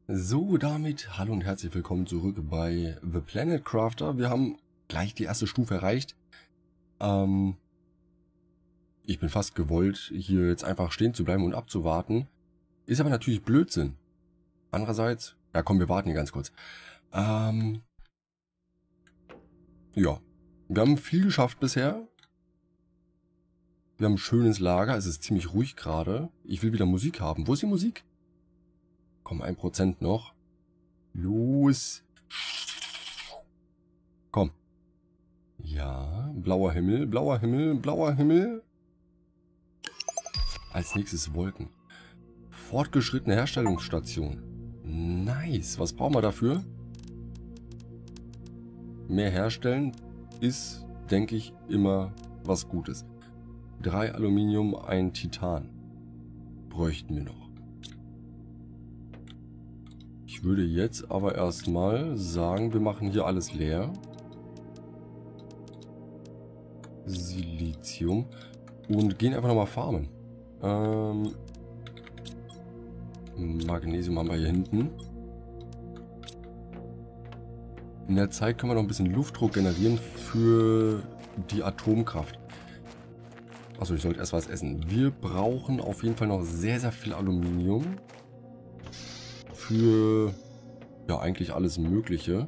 So, damit hallo und herzlich willkommen zurück bei The Planet Crafter. Wir haben gleich die erste Stufe erreicht. Ich bin fast gewollt, hier jetzt einfach stehen zu bleiben und abzuwarten. Ist aber natürlich Blödsinn. Andererseits, ja komm, wir warten hier ganz kurz. Ja, wir haben viel geschafft bisher. Wir haben ein schönes Lager, es ist ziemlich ruhig gerade. Ich will wieder Musik haben. Wo ist die Musik? Komm, 1% noch. Los. Komm. Ja, blauer Himmel, blauer Himmel, blauer Himmel. Als nächstes Wolken. Fortgeschrittene Herstellungsstation. Nice. Was brauchen wir dafür? Mehr herstellen ist, denke ich, immer was Gutes. 3 Aluminium, 1 Titan. Bräuchten wir noch. Ich würde jetzt aber erstmal sagen, wir machen hier alles leer. Silizium. Und gehen einfach nochmal farmen. Magnesium haben wir hier hinten. In der Zeit können wir noch ein bisschen Luftdruck generieren für die Atomkraft. Achso, ich sollte erst was essen. Wir brauchen auf jeden Fall noch sehr, sehr viel Aluminium. Für, ja, eigentlich alles Mögliche.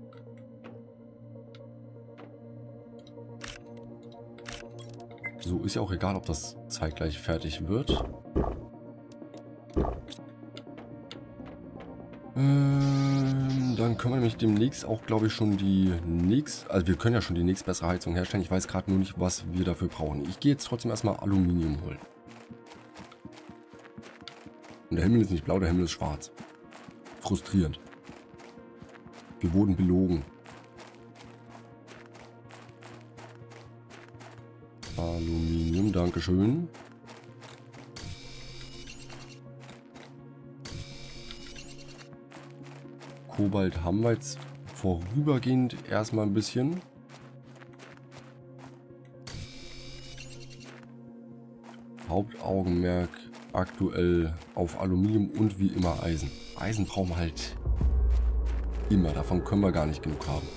So, ist ja auch egal, ob das zeitgleich fertig wird. Dann können wir nämlich demnächst auch, glaube ich, schon die also wir können ja schon die nächstbessere Heizung herstellen. Ich weiß gerade nur nicht, was wir dafür brauchen. Ich gehe jetzt trotzdem erstmal Aluminium holen. Und der Himmel ist nicht blau, der Himmel ist schwarz. Frustrierend. Wir wurden belogen. Aluminium, dankeschön. Kobalt haben wir jetzt vorübergehend erstmal ein bisschen. Hauptaugenmerk aktuell auf Aluminium und wie immer Eisen. Eisen brauchen wir halt immer, davon können wir gar nicht genug haben.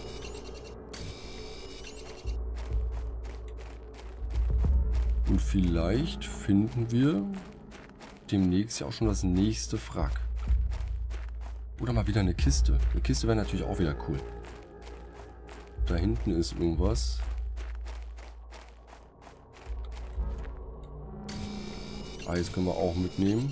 Und vielleicht finden wir demnächst ja auch schon das nächste Wrack. Oder mal wieder eine Kiste. Eine Kiste wäre natürlich auch wieder cool. Da hinten ist irgendwas. Eis können wir auch mitnehmen.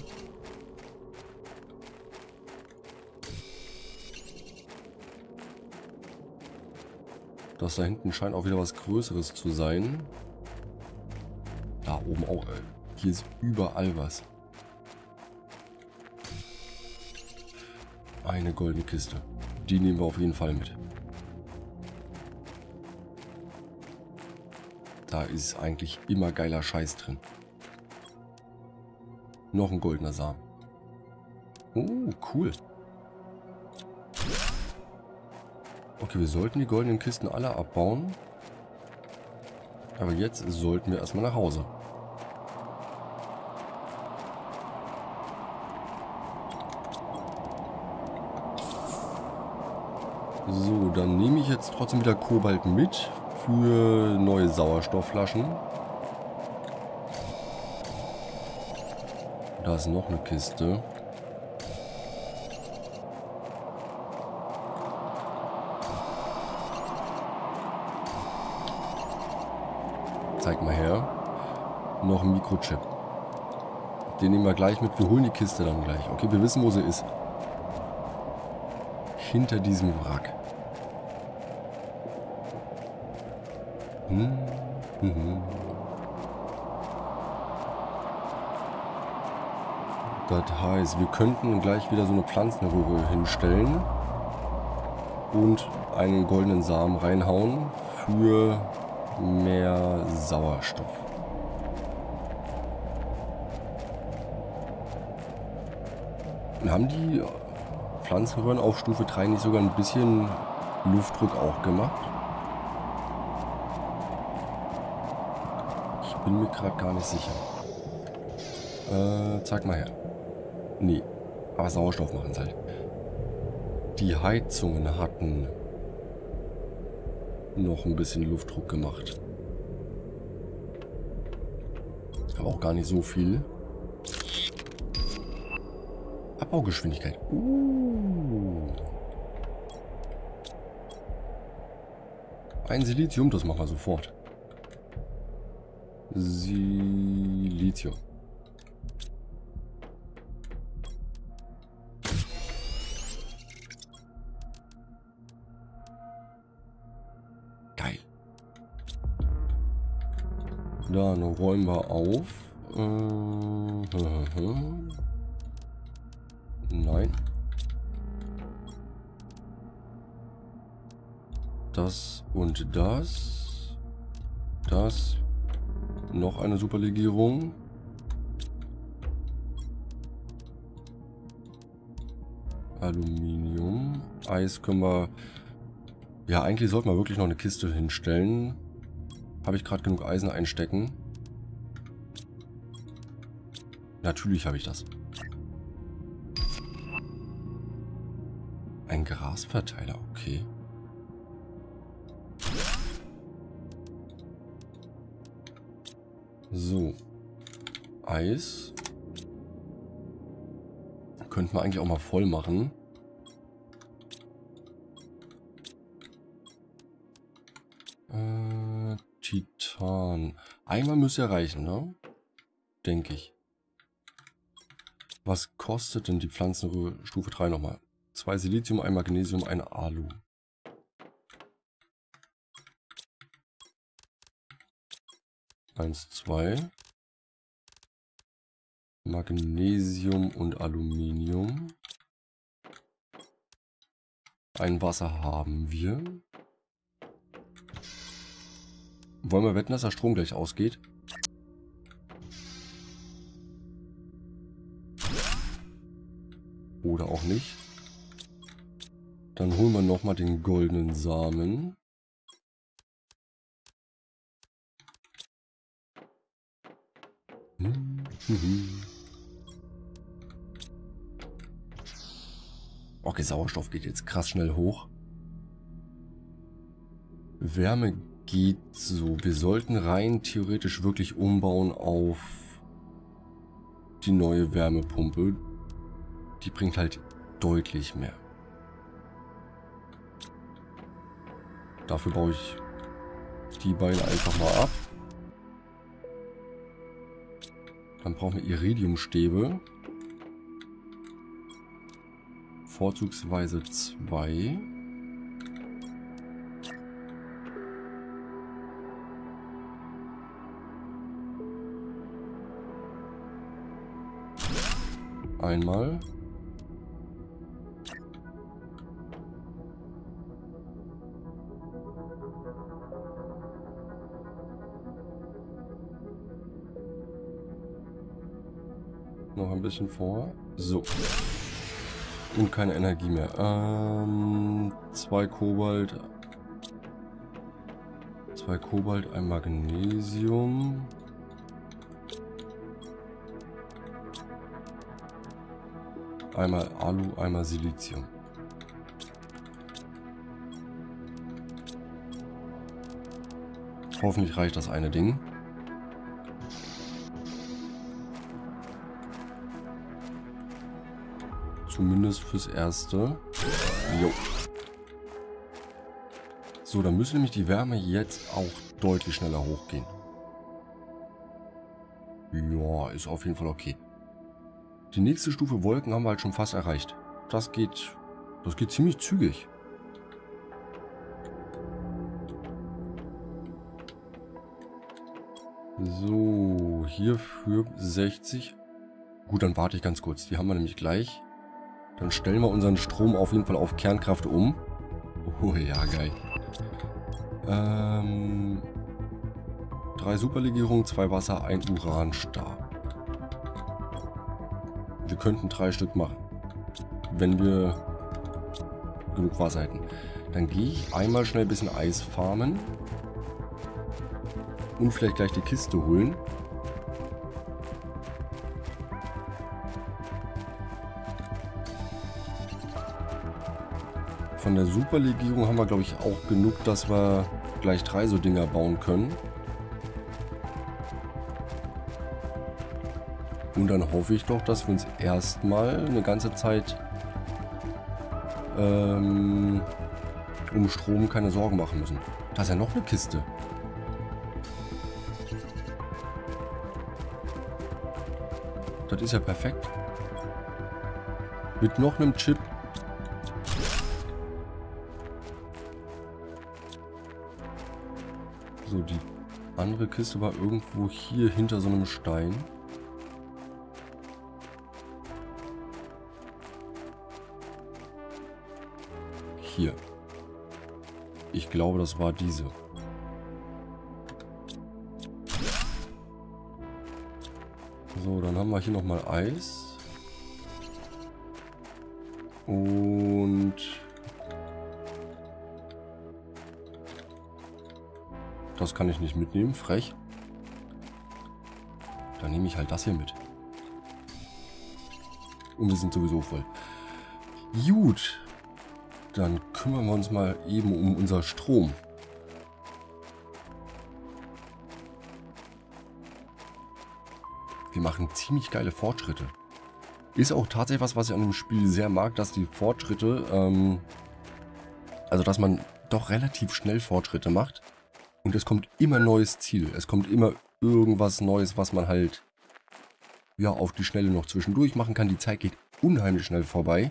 Das da hinten scheint auch wieder was Größeres zu sein. Da oben auch. Hier ist überall was. Eine goldene Kiste. Die nehmen wir auf jeden Fall mit. Da ist eigentlich immer geiler Scheiß drin. Noch ein goldener Samen. Oh, cool. Okay, wir sollten die goldenen Kisten alle abbauen. Aber jetzt sollten wir erstmal nach Hause. So, dann nehme ich jetzt trotzdem wieder Kobalt mit für neue Sauerstoffflaschen. Da ist noch eine Kiste. Zeig mal her. Noch ein Mikrochip. Den nehmen wir gleich mit. Wir holen die Kiste dann gleich. Okay, wir wissen, wo sie ist. Hinter diesem Wrack. Das heißt, wir könnten gleich wieder so eine Pflanzenröhre hinstellen und einen goldenen Samen reinhauen für mehr Sauerstoff. Und haben die Pflanzenröhren auf Stufe 3 nicht sogar ein bisschen Luftdruck auch gemacht? Ich bin mir gerade gar nicht sicher. Zeig mal her. Nee. Aber Sauerstoff machen sie halt. Die Heizungen hatten noch ein bisschen Luftdruck gemacht. Aber auch gar nicht so viel. Abbaugeschwindigkeit. Ein Silizium, das machen wir sofort. Silizium. Geil. Dann räumen wir auf. Nein. Das und das. Das. Noch eine Superlegierung. Aluminium. Eis können wir... Ja, eigentlich sollten wir wirklich noch eine Kiste hinstellen. Habe ich gerade genug Eisen einstecken? Natürlich habe ich das. Ein Grasverteiler, okay. So. Eis. Könnten wir eigentlich auch mal voll machen. Titan. Einmal müsste ja reichen, ne? Denke ich. Was kostet denn die Pflanzenröhre Stufe 3 nochmal? 2 Silizium, 1 Magnesium, 1 Alu. Eins, 2. Magnesium und Aluminium. Ein Wasser haben wir. Wollen wir wetten, dass der Strom gleich ausgeht? Oder auch nicht. Dann holen wir nochmal den goldenen Samen. Okay, Sauerstoff geht jetzt krass schnell hoch. Wärme geht so. Wir sollten rein theoretisch wirklich umbauen auf die neue Wärmepumpe. Die bringt halt deutlich mehr. Dafür baue ich die beiden einfach mal ab. Dann brauchen wir Iridiumstäbe. Vorzugsweise 2. Einmal. Noch ein bisschen vor. So. Und keine Energie mehr. 2 Kobalt. 2 Kobalt, ein Magnesium. Einmal Alu, einmal Silizium. Hoffentlich reicht das eine Ding. Zumindest fürs Erste. Jo. So, dann müsste nämlich die Wärme jetzt auch deutlich schneller hochgehen. Ja, ist auf jeden Fall okay. Die nächste Stufe Wolken haben wir halt schon fast erreicht. Das geht ziemlich zügig. So, hier für 60. Gut, dann warte ich ganz kurz. Die haben wir nämlich gleich. Dann stellen wir unseren Strom auf jeden Fall auf Kernkraft um. Oh ja, geil. 3 Superlegierungen, 2 Wasser, 1 Uranstab. Wir könnten 3 Stück machen. Wenn wir genug Wasser hätten. Dann gehe ich einmal schnell ein bisschen Eis farmen. Und vielleicht gleich die Kiste holen. Von der Superlegierung haben wir, glaube ich, auch genug, dass wir gleich 3 so Dinger bauen können. Und dann hoffe ich doch, dass wir uns erstmal eine ganze Zeit um Strom keine Sorgen machen müssen. Da ist ja noch eine Kiste. Das ist ja perfekt. Mit noch einem Chip. So, die andere Kiste war irgendwo hier hinter so einem Stein. Hier. Ich glaube, das war diese. So, dann haben wir hier nochmal Eis. Und das kann ich nicht mitnehmen, frech. Dann nehme ich halt das hier mit. Und wir sind sowieso voll. Gut. Dann kümmern wir uns mal eben um unser Strom. Wir machen ziemlich geile Fortschritte. Ist auch tatsächlich was ich an dem Spiel sehr mag, dass die Fortschritte, also dass man doch relativ schnell Fortschritte macht. Und es kommt immer ein neues Ziel. Es kommt immer irgendwas Neues, was man halt, ja, auf die Schnelle noch zwischendurch machen kann. Die Zeit geht unheimlich schnell vorbei.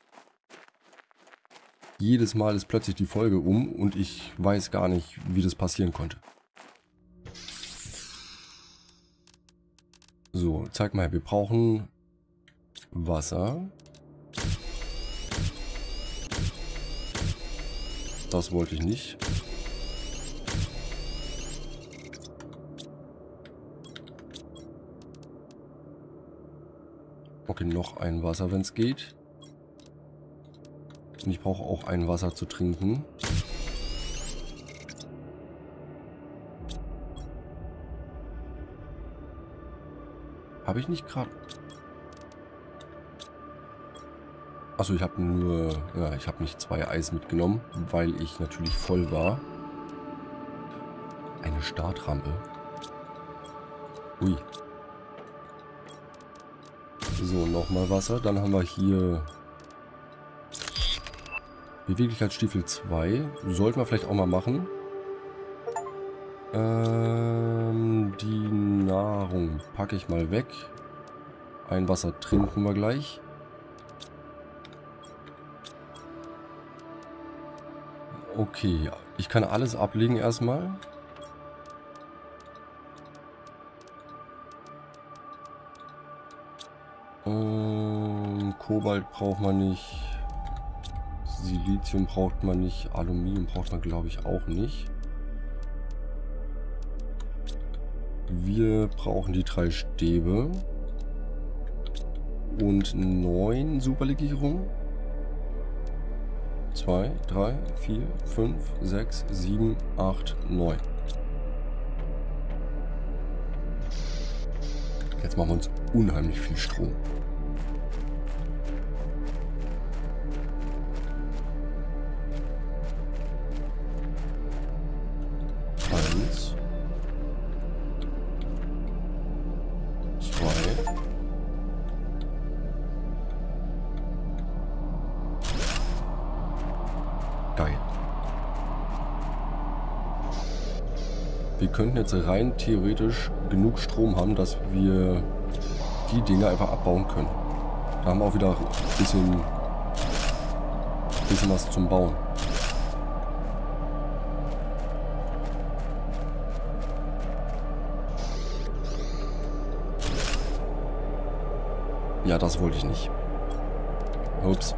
Jedes Mal ist plötzlich die Folge um und ich weiß gar nicht, wie das passieren konnte. So, zeig mal, wir brauchen Wasser. Das wollte ich nicht. Okay, noch ein Wasser, wenn es geht. Und ich brauche auch ein Wasser zu trinken. Habe ich nicht gerade... Achso, ich habe nur... Ja, ich habe nicht 2 Eis mitgenommen, weil ich natürlich voll war. Eine Startrampe. Ui. So, nochmal Wasser. Dann haben wir hier... Beweglichkeitsstiefel 2. Sollten wir vielleicht auch mal machen. Die Nahrung packe ich mal weg. Ein Wasser trinken wir gleich. Okay, ich kann alles ablegen erstmal. Kobalt braucht man nicht. Silizium braucht man nicht. Aluminium braucht man, glaube ich, auch nicht. Wir brauchen die 3 Stäbe. Und 9 Superlegierungen. 2, 3, 4, 5, 6, 7, 8, 9. Jetzt machen wir uns unheimlich viel Strom. Wir könnten jetzt rein theoretisch genug Strom haben, dass wir die Dinge einfach abbauen können. Da haben wir auch wieder ein bisschen was zum Bauen. Ja, das wollte ich nicht. Ups.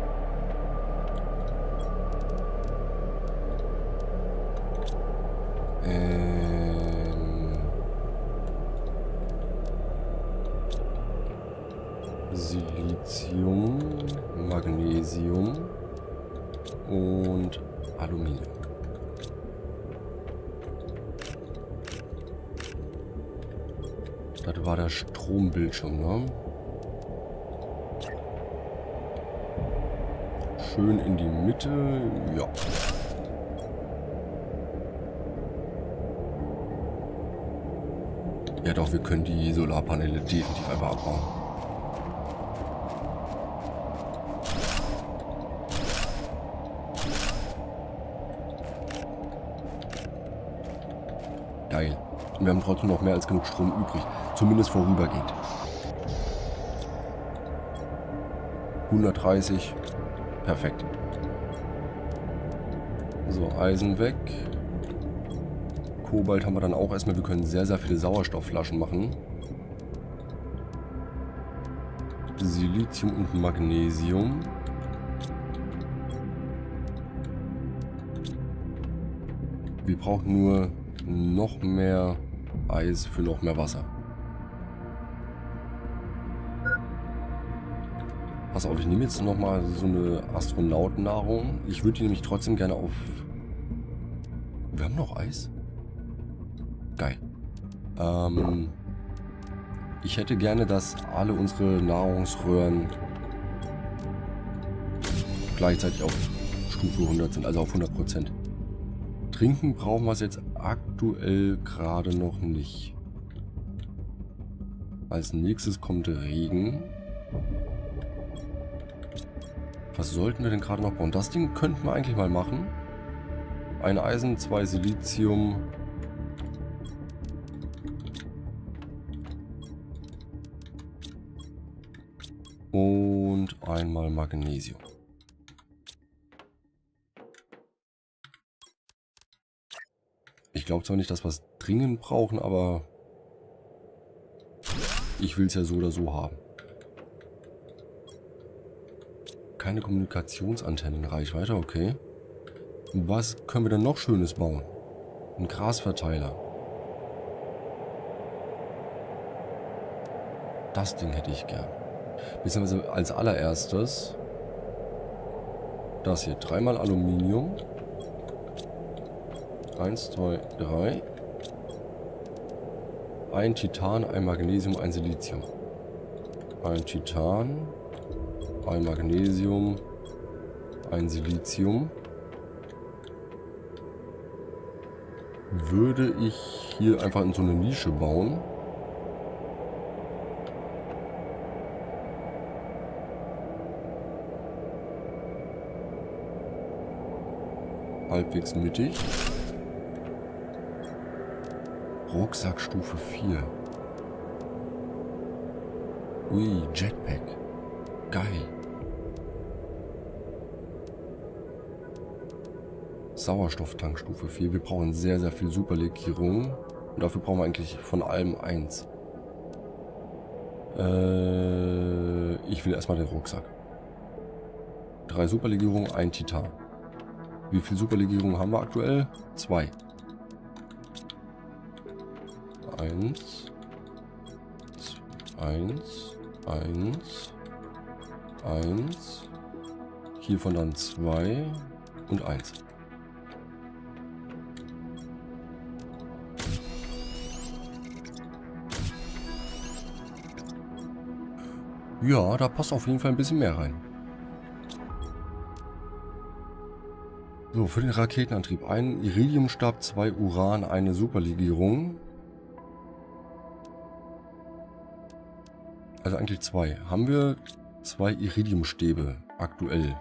Silizium, Magnesium und Aluminium. Das war der Strombildschirm, ne? schön in die Mitte. Ja. Ja doch, wir können die Solarpaneele definitiv einfach abbauen. Geil. Und wir haben trotzdem noch mehr als genug Strom übrig. Zumindest vorübergehend. 130. Perfekt. So, Eisen weg. Kobalt haben wir dann auch erstmal. Wir können sehr, sehr viele Sauerstoffflaschen machen. Silizium und Magnesium. Wir brauchen nur noch mehr Eis für noch mehr Wasser. Pass auf, ich nehme jetzt nochmal so eine Astronautennahrung. Ich würde die nämlich trotzdem gerne auf... Wir haben noch Eis? Geil. Ich hätte gerne, dass alle unsere Nahrungsröhren gleichzeitig auf Stufe 100 sind, also auf 100%. Trinken brauchen wir es jetzt aktuell gerade noch nicht. Als nächstes kommt Regen. Was sollten wir denn gerade noch bauen? Das Ding könnten wir eigentlich mal machen. Ein Eisen, 2 Silizium. Und einmal Magnesium. Ich glaube zwar nicht, dass wir es dringend brauchen, aber ich will es ja so oder so haben. Keine Kommunikationsantennenreichweite, okay. Was können wir denn noch Schönes bauen? Ein Grasverteiler. Das Ding hätte ich gern. Beziehungsweise als allererstes das hier. 3-mal Aluminium. 1, 2, 3. Ein Titan, ein Magnesium, ein Silizium. Ein Titan, ein Magnesium, ein Silizium. Würde ich hier einfach in so eine Nische bauen. Halbwegs mittig. Rucksack Stufe 4. Ui, Jetpack. Geil. Sauerstofftank Stufe 4. Wir brauchen sehr, sehr viel Superlegierung. Und dafür brauchen wir eigentlich von allem 1. Ich will erstmal den Rucksack. 3 Superlegierungen, 1 Titan. Wie viel Superlegierungen haben wir aktuell? 2. 1. 1. 1. 1. Hiervon dann 2 und 1. Ja, da passt auf jeden Fall ein bisschen mehr rein. So, für den Raketenantrieb. Ein Iridiumstab, 2 Uran, eine Superlegierung. Also eigentlich 2. Haben wir 2 Iridiumstäbe aktuell?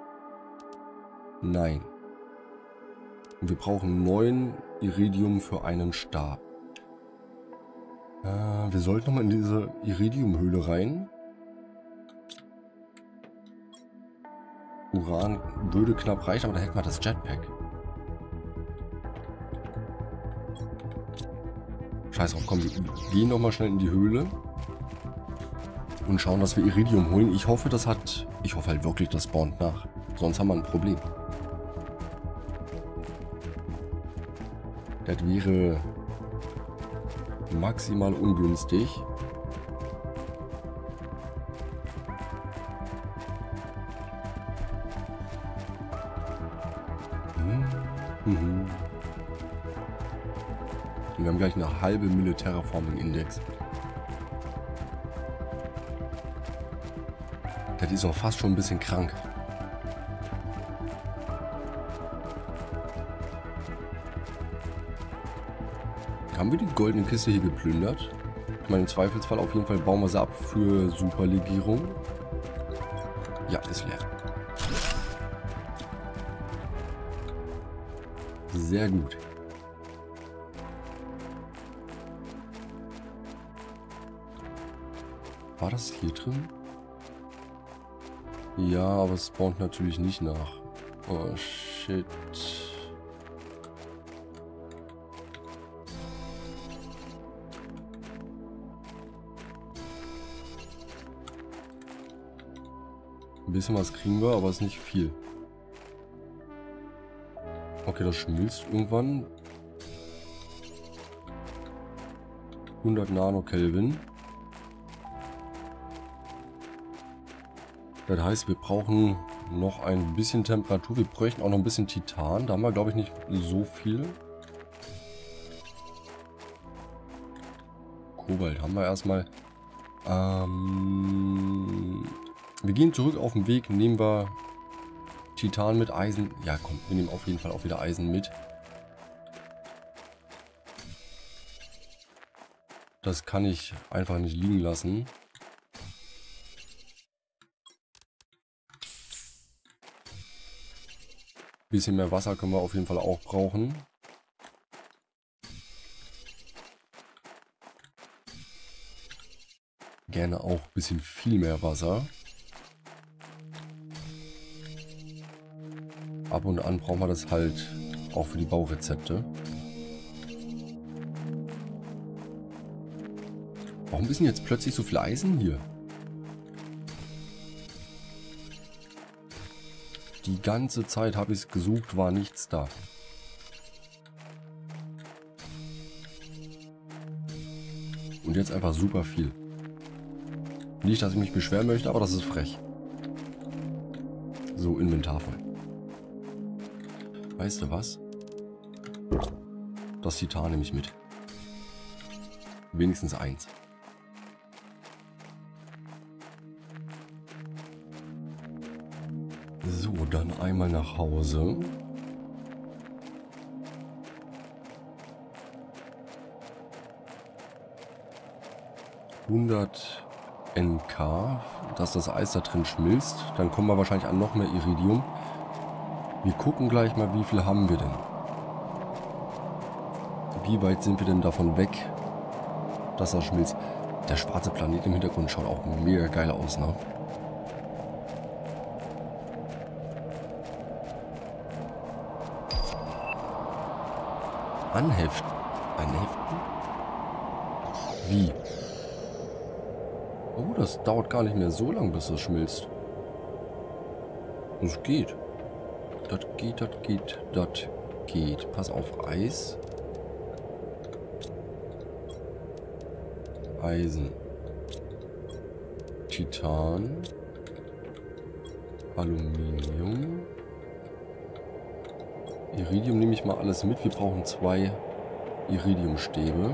Nein. Und wir brauchen 9 Iridium für einen Stab. Wir sollten nochmal in diese Iridiumhöhle rein. Uran würde knapp reichen, aber da hätten wir das Jetpack. Scheiß drauf, komm, wir gehen nochmal schnell in die Höhle. Und schauen, dass wir Iridium holen. Ich hoffe, das hat... Ich hoffe halt wirklich, das spawnt nach. Sonst haben wir ein Problem. Das wäre maximal ungünstig. Wir haben gleich eine halbe Mille Terraforming-Index. Das ist auch fast schon ein bisschen krank. Haben wir die goldene Kiste hier geplündert? Ich meine, im Zweifelsfall auf jeden Fall bauen wir sie ab für Superlegierung. Ja, ist leer. Sehr gut. War das hier drin? Ja, aber es spawnt natürlich nicht nach. Oh, shit. Ein bisschen was kriegen wir, aber es ist nicht viel. Okay, das schmilzt irgendwann. 100 Nanokelvin. Das heißt, wir brauchen noch ein bisschen Temperatur. Wir bräuchten auch noch ein bisschen Titan. Da haben wir, glaube ich, nicht so viel. Kobalt haben wir erstmal. Wir gehen zurück auf den Weg. Nehmen wir Titan mit Eisen. Ja, komm, wir nehmen auf jeden Fall auch wieder Eisen mit. Das kann ich einfach nicht liegen lassen. Bisschen mehr Wasser können wir auf jeden Fall auch brauchen. Gerne auch ein bisschen viel mehr Wasser. Ab und an brauchen wir das halt auch für die Baurezepte. Warum ist denn jetzt plötzlich so viel Eisen hier? Die ganze Zeit habe ich es gesucht, war nichts da. Und jetzt einfach super viel. Nicht, dass ich mich beschweren möchte, aber das ist frech. So, Inventar voll. Weißt du was? Das Titan nehme ich mit. Wenigstens eins. So, dann einmal nach Hause. NK, dass das Eis da drin schmilzt. Dann kommen wir wahrscheinlich an noch mehr Iridium. Wir gucken gleich mal, wie viel haben wir denn. Wie weit sind wir denn davon weg, dass das schmilzt. Der schwarze Planet im Hintergrund schaut auch mega geil aus, ne? Anheften. Anheften? Wie? Oh, das dauert gar nicht mehr so lang, bis das schmilzt. Das geht. Das geht, das geht, das geht. Pass auf, Eis. Eisen. Titan. Aluminium. Iridium nehme ich mal alles mit. Wir brauchen 2 Iridiumstäbe.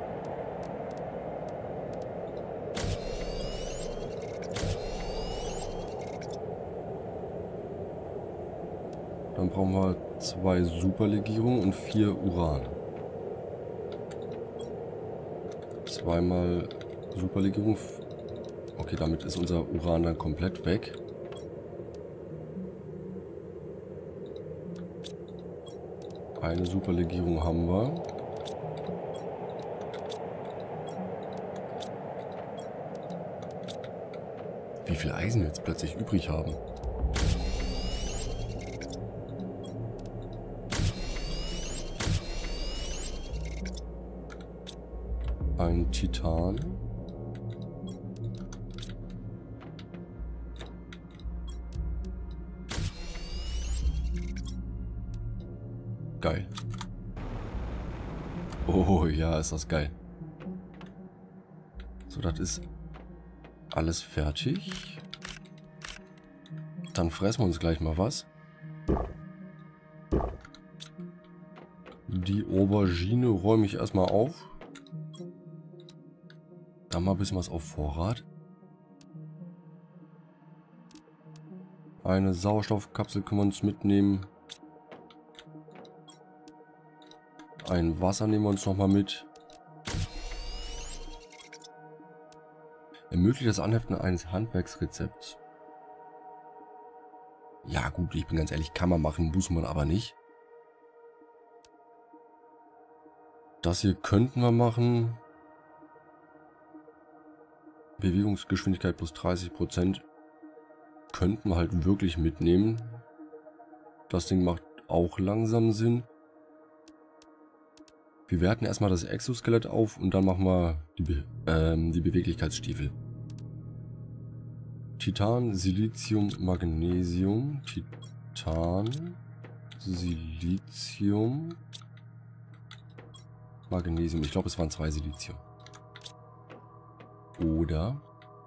Dann brauchen wir 2 Superlegierungen und 4 Uran. 2-mal Superlegierung. Okay, damit ist unser Uran dann komplett weg. Eine Superlegierung haben wir. Wie viel Eisen wir jetzt plötzlich übrig haben. Ein Titan. Geil. Oh ja, ist das geil. So, das ist alles fertig. Dann fressen wir uns gleich mal was. Die Aubergine räume ich erstmal auf. Dann mal ein bisschen was auf Vorrat. Eine Sauerstoffkapsel können wir uns mitnehmen. Ein Wasser nehmen wir uns nochmal mit. Ermöglicht das Anheften eines Handwerksrezepts. Ja gut, ich bin ganz ehrlich, kann man machen, muss man aber nicht. Das hier könnten wir machen. Bewegungsgeschwindigkeit plus 30%. Könnten wir halt wirklich mitnehmen. Das Ding macht auch langsam Sinn. Wir werten erstmal das Exoskelett auf und dann machen wir die Beweglichkeitsstiefel. Titan, Silizium, Magnesium. Titan, Silizium, Magnesium. Ich glaube, es waren 2 Silizium. Oder...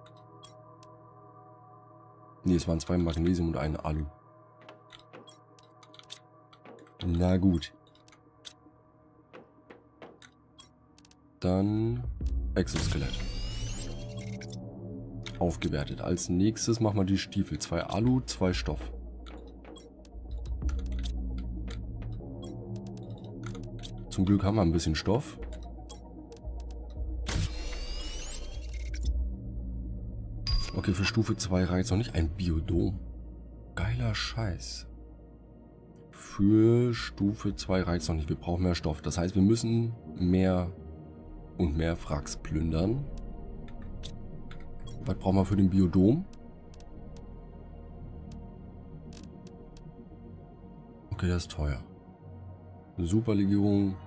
Ne, es waren 2 Magnesium und ein Alu. Na gut. Dann Exoskelett. Aufgewertet. Als nächstes machen wir die Stiefel. 2 Alu, 2 Stoff. Zum Glück haben wir ein bisschen Stoff. Okay, für Stufe 2 reicht noch nicht. Ein Biodom. Geiler Scheiß. Für Stufe 2 reicht noch nicht. Wir brauchen mehr Stoff. Das heißt, wir müssen mehr und mehr Wracks plündern. Was brauchen wir für den Biodom? Okay, das ist teuer. Superlegierung.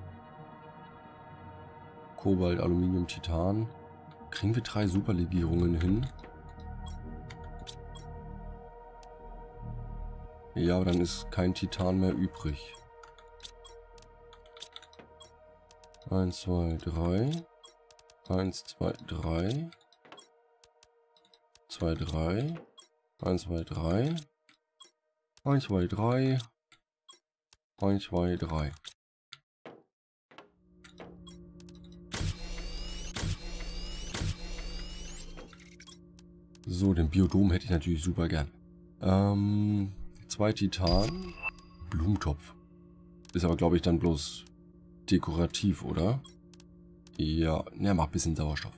Kobalt, Aluminium, Titan. Kriegen wir 3 Superlegierungen hin? Ja, aber dann ist kein Titan mehr übrig. 1, 2, 3. 1, 2, 3. 2, 3. 1, 2, 3. 1, 2, 3. 1, 2, 3. So, den Biodom hätte ich natürlich super gern. 2 Titan. Blumentopf. Ist aber, glaube ich, dann bloß dekorativ, oder? Ja, ne, macht ein bisschen Sauerstoff.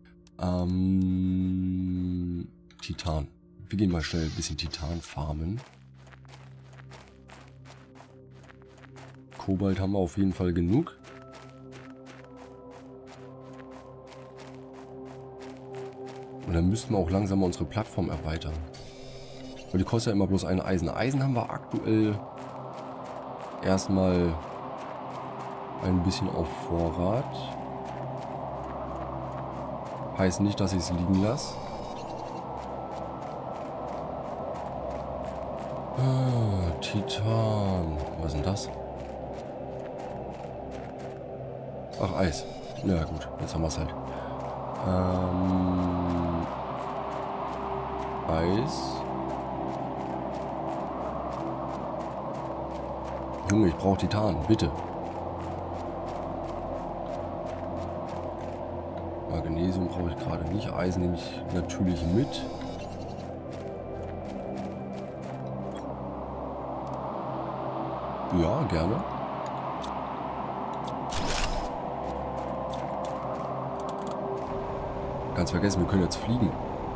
Titan. Wir gehen mal schnell ein bisschen Titan farmen. Kobalt haben wir auf jeden Fall genug. Und dann müssten wir auch langsam unsere Plattform erweitern. Weil die kostet ja immer bloß ein Eisen. Eisen haben wir aktuell erstmal ein bisschen auf Vorrat. Heißt nicht, dass ich es liegen lasse. Ah, Titan. Was ist denn das? Ach, Eis. Ja gut, jetzt haben wir es halt. Eis. Junge, ich brauche Titan, bitte. Magnesium brauche ich gerade nicht. Eisen nehme ich natürlich mit. Ja, gerne. Ganz vergessen, wir können jetzt fliegen.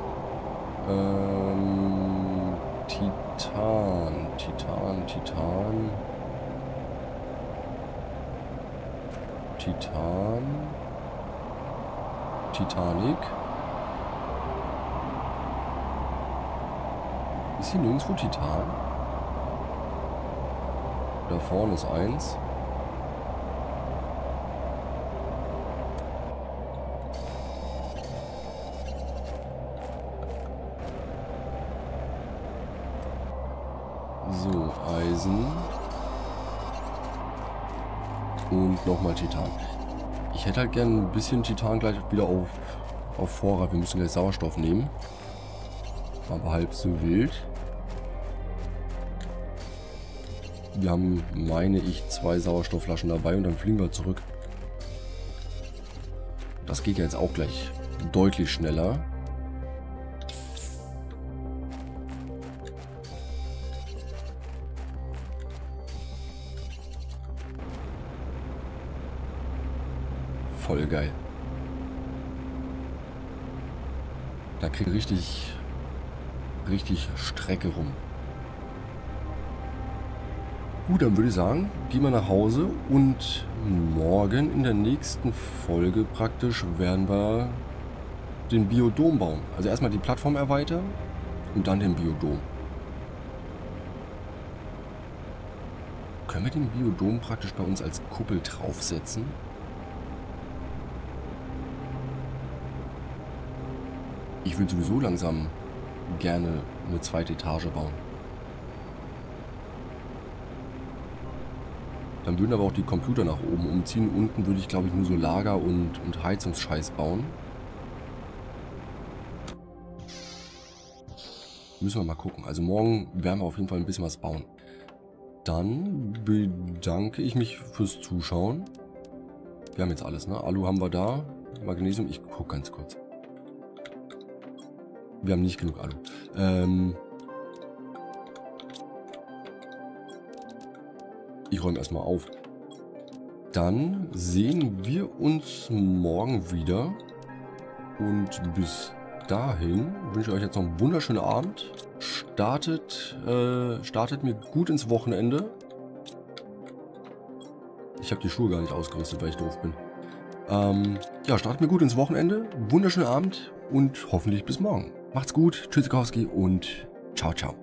Titan. Titanic. Ist hier nirgendwo Titan? Da vorne ist eins. So, Eisen. Und nochmal Titan. Ich hätte halt gerne ein bisschen Titan gleich wieder auf Vorrat. Wir müssen gleich Sauerstoff nehmen. Aber halb so wild. Wir haben, meine ich, 2 Sauerstoffflaschen dabei und dann fliegen wir zurück. Das geht ja jetzt auch gleich deutlich schneller. Voll geil. Da kriege ich richtig Strecke rum. Gut, dann würde ich sagen, gehen wir nach Hause und morgen in der nächsten Folge praktisch werden wir den Biodom bauen. Also erstmal die Plattform erweitern und dann den Biodom. Können wir den Biodom praktisch bei uns als Kuppel draufsetzen? Ich würde sowieso langsam gerne eine zweite Etage bauen. Dann würden aber auch die Computer nach oben umziehen. Unten würde ich, glaube ich, nur so Lager und Heizungsscheiß bauen. Müssen wir mal gucken. Also morgen werden wir auf jeden Fall ein bisschen was bauen. Dann bedanke ich mich fürs Zuschauen. Wir haben jetzt alles, ne? Alu haben wir da. Magnesium, ich gucke ganz kurz. Wir haben nicht genug Alu. Ich räume erstmal auf. Dann sehen wir uns morgen wieder. Und bis dahin wünsche ich euch jetzt noch einen wunderschönen Abend. Startet mir gut ins Wochenende. Ich habe die Schuhe gar nicht ausgerüstet, weil ich doof bin. Ja, startet mir gut ins Wochenende. Wunderschönen Abend und hoffentlich bis morgen. Macht's gut, Tschüssikowski und ciao, ciao.